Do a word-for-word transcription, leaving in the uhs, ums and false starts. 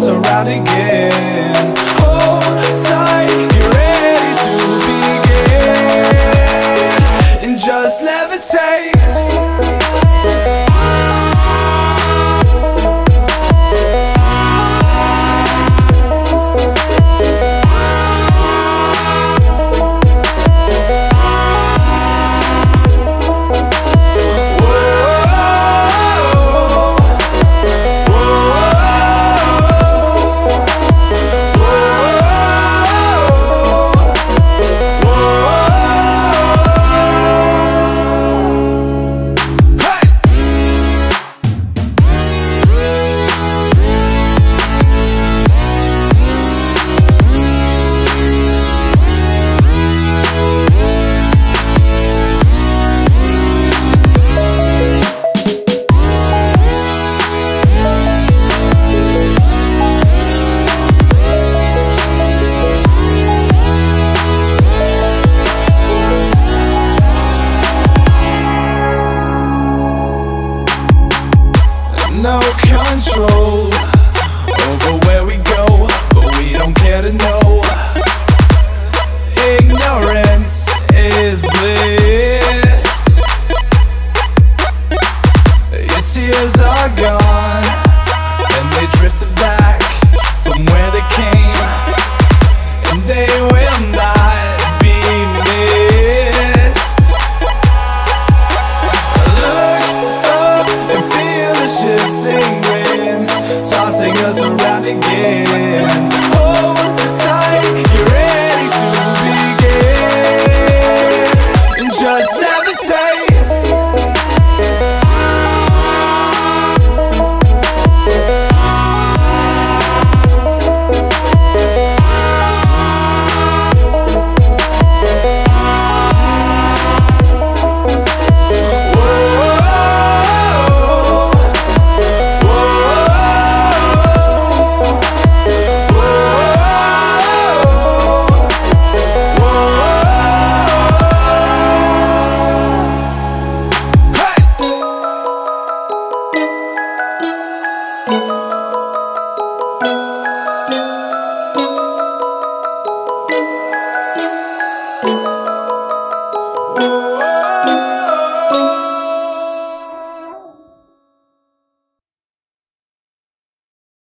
around again. Hold tight, get ready to begin, and just levitate. No control over where we go, but we don't care to know. Ignorance is bliss. Your tears are gone, and they drift